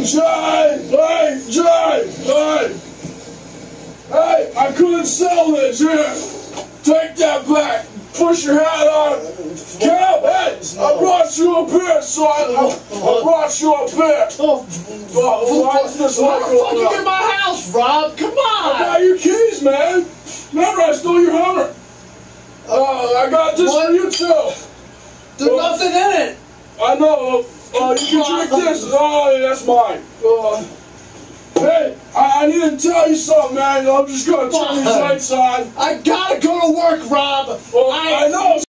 Jay! Hey, I couldn't sell this. Here, take that back. Push your hat on. Cap, hey, I brought you up here, son. I brought you up here. Why is this like fucking in my house, Rob? Come on. I got your keys, man. Remember, I stole your Hummer. I got this for you, too. There's nothing in it. I know. You can drink this. Oh, that's mine. Hey, I need to tell you something, man. I'm just going to turn these lights on. I gotta go to work, Rob. Well, I know.